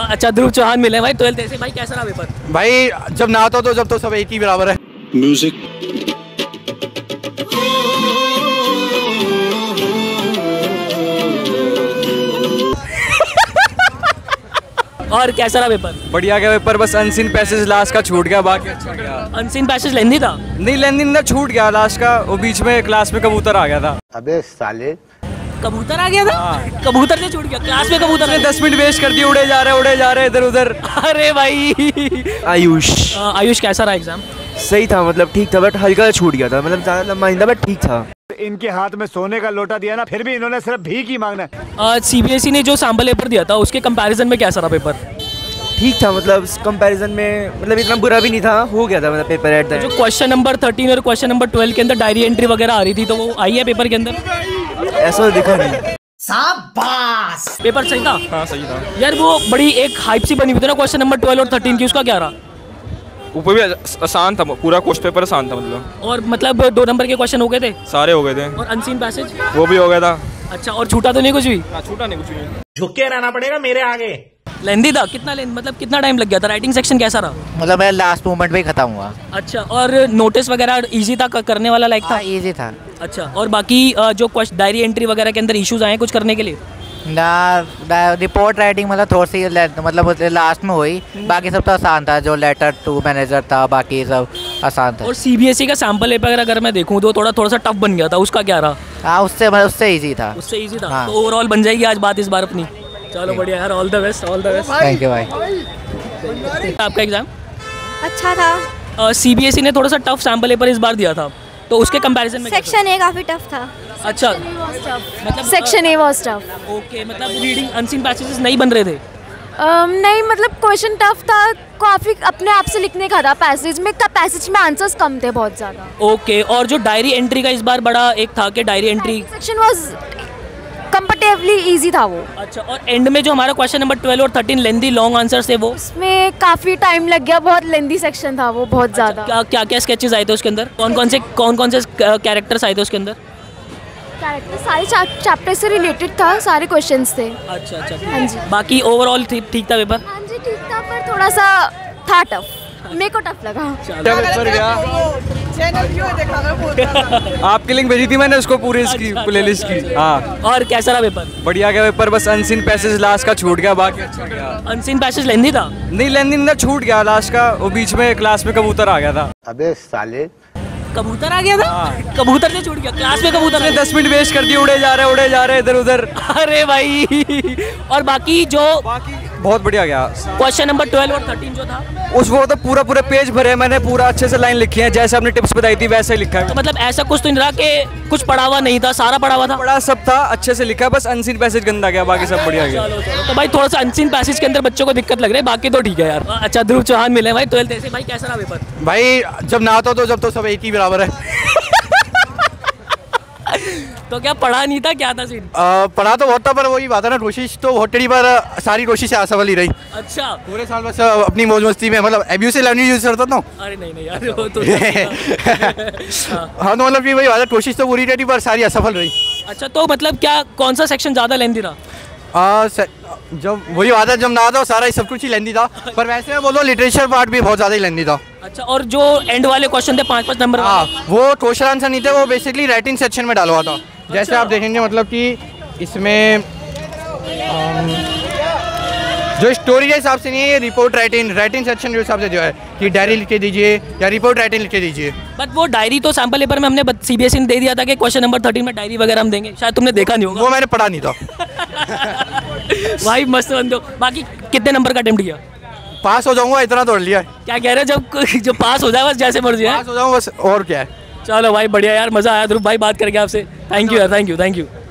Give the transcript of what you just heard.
अच्छा, ध्रुव चौहान मिले भाई 12th ऐसे। भाई कैसा रहा पेपर? भाई जब ना आता तो जब तो सब एक ही बराबर है। म्यूजिक और कैसा रहा पेपर? बढ़िया गया पेपर, बस अनसीन पैसेज लास्ट का छूट गया, बाकी अच्छा गया। अनसीन पैसेज लेंदी था? नहीं लेंदी ना, छूट गया लास्ट का, वो बीच में क्लास में कबूतर आ गया था। अबे साले, कबूतर आ गया था? कबूतर से छूट गया क्लास में? कबूतर ने 10 मिनट वेस्ट कर दिए, उड़े जा रहे इधर उधर। अरे भाई आयुष कैसा रहा एग्जाम? सही था, मतलब ठीक था, बट हल्का छूट गया था, मतलब ज़्यादा लंबा नहीं था, बट ठीक था। इनके हाथ में सोने का लोटा दिया ना, फिर भी इन्होंने सिर्फ भीख ही मांगना है। सीबीएसई ने जो सैंपल पेपर दिया था उसके कंपैरिजन में कैसा रहा पेपर? ठीक था, मतलब कंपैरिजन में मतलब इतना बुरा भी नहीं था, हो गया था मतलब पेपर एट द। जो क्वेश्चन नंबर 13 और क्वेश्चन नंबर 12 के अंदर डायरी एंट्री वगैरह आ रही थी, तो वो आई है पेपर के अंदर? ऐसा दिखा नहीं। शाबाश, पेपर सही था? हाँ सही था यार। वो बड़ी एक हाइप सी बनी हुई थी ना क्वेश्चन नंबर 12 और 13 की, उसका क्या रहा? ऊपर भी आसान था, पूरा क्वेश्चन पेपर आसान था मतलब। और मतलब 2 नंबर के क्वेश्चन हो गए थे? सारे हो गए थे। और अनसीन पैसेज वो भी हो गया था। अच्छा, और छूटा तो नहीं कुछ भी? छूटा नहीं कुछ भी। झुक के रहना पड़ेगा मेरे आगे। लेंदी था? कितना मतलब कितना टाइम लग गया था? राइटिंग सेक्शन कैसा रहा? मतलब मेरा लास्ट मोमेंट में ही खत्म हुआ। अच्छा, और नोटिस वगैरह इजी था, करने वाला लायक था? इजी था। अच्छा, और बाकी जो डायरी एंट्री वगैरह के अंदर इश्यूज आए कुछ करने के लिए? ना, रिपोर्ट राइटिंग मतलब थोड़ी सी मतलब लास्ट में हुई, बाकी सब तो आसान था। जो लेटर टू मैनेजर था, बाकी सब आसान था। और सीबीएसई का सैंपल पेपर अगर मैं देखूं तो थोड़ा सा टफ बन गया था, उसका क्या रहा? हाँ, उससे इजी था। उससे इजी था। हाँ। तो ओवरऑल बन जाएगी आज बात इस बार अपनी। चलो बढ़िया यार, all the best, all the best. Thank you भाई। आपका एग्जाम अच्छा था। सीबीएसई ने थोड़ा सा टफ सैंपल पेपर इस बार दिया था, तो उसके कंपैरिजन में सेक्शन ए काफी टफ था। अच्छा, मतलब section A was tough. Okay, मतलब रीडिंग अनसीन पैसेजेस नहीं बन रहे थे? नहीं, मतलब क्वेश्चन टफ था, काफी अपने आप से लिखने का था। पैसेज में आंसर्स कम थे बहुत ज्यादा। ओके, और जो डायरी एंट्री का इस बार बड़ा एक था कि diary entry section was comparatively easy था वो। अच्छा, और एंड में जो हमारा क्वेश्चन नंबर 12 और 13 लेंदी लॉन्ग आंसर्स थे, वो उसमें काफी टाइम लग गया, बहुत लेंदी सेक्शन था वो, बहुत ज्यादा। क्या क्या स्केचेस आए थे उसके अंदर? कौन कौन से कैरेक्टर्स आए थे उसके अंदर? कैरेक्टर सारे चैप्टर से रिलेटेड था, सारे क्वेश्चंस थे। अच्छा अच्छा, हाँ जी। बाकी ओवरऑल ठीक था पेपर? हाँ जी ठीक था, पर थोड़ा सा था टफ, मेरे को टफ लगा। पेपर गया। आपकी लिंक भेजी थी मैंने उसको, पूरी इसकी प्लेलिस्ट की। हाँ। और कैसा रहा पेपर? बढ़िया गया पेपर, बस अनसीन पैसेज लास्ट का छूट गया, बाकी अच्छा गया। अनसीन पैसेज लेंदी था? नहीं लेंदी ना, छूट गया लास्ट का, वो बीच में क्लास में कबूतर आ गया था। अबे साले, कबूतर आ गया था? कबूतर से छूट गया क्लास में? कबूतर ने 10 मिनट वेस्ट कर दिए, उड़े जा रहे इधर उधर। अरे भाई, और बाकी बहुत बढ़िया गया। क्वेश्चन नंबर 12 और 13 जो था वो तो पूरा पेज भरे, मैंने पूरा अच्छे से लाइन लिखी है, जैसे आपने टिप्स बताई थी वैसे ही लिखा है। तो मतलब ऐसा कुछ तो नहीं रहा कि कुछ पढ़ा हुआ नहीं था, सारा पढ़ा हुआ था? पढ़ा सब था, अच्छे से लिखा, बस अनसीन पैसेज गंदा गया, बाकी सब बढ़िया गया। तो भाई थोड़ा सा अनसीन पैसेज के अंदर बच्चों को दिक्कत लग रही है, बाकी तो ठीक है यार। अच्छा, ध्रुव चौहान मिले भाई 12th ऐसे। भाई कैसा रहा पेपर? भाई जब ना आता तो जब तो सब एक ही बराबर है। तो क्या पढ़ा नहीं था, क्या था सीन? पढ़ा तो बहुत था, पर वही बात है ना, कोशिश तो बहुत टेढ़ी, पर सारी कोशिश असफल ही रही। अच्छा, पूरे साल बस अपनी मौज मस्ती में, मतलब एब्यूसिव लैंग्वेज यूज करता था। अरे नहीं यार, वो तो हाँ, तो मतलब कि वही बात है, कोशिश तो पूरी टेढ़ी पर सारी असफल रही। अच्छा, तो मतलब क्या कौन सा सेक्शन ज्यादा लेंदी रहा? जब वही बात है, जब ना था सारा सब कुछ ही लेंदी था, पर वैसे मैं बोलो लिटरेचर पार्ट भी बहुत ज्यादा ही लेंदी था। अच्छा, और जो एंड वाले क्वेश्चन थे 5-5 नंबर? हाँ, वो क्वेश्चन आंसर नहीं थे, वो बेसिकली राइटिंग सेक्शन में डाला हुआ था। जैसे आप देखेंगे, मतलब कि इसमें जो स्टोरी के हिसाब से नहीं है, ये रिपोर्ट राइटिंग सेक्शन के हिसाब से जो है कि डायरी लिख के दीजिए या रिपोर्ट राइटिंग लिख के दीजिए। बट वो डायरी तो सैंपल पेपर में हमने सीबीएसई ने दे दिया था कि क्वेश्चन नंबर 13 में डायरी वगैरह हम देंगे, शायद तुमने देखा नहीं होगा। वो मैंने पढ़ा नहीं था। भाई मस्त बंदो। बाकी कितने नंबर का अटेम्प्ट किया? पास हो जाऊंगा इतना तोड़ लिया। क्या कह रहे हैं? जब पास हो जाए बस, जैसे मर्जी है पास हो जाऊंगा बस, और क्या है। चलो भाई बढ़िया यार, मजा आया ध्रुव भाई बात करके आपसे। थैंक यू यार, थैंक यू।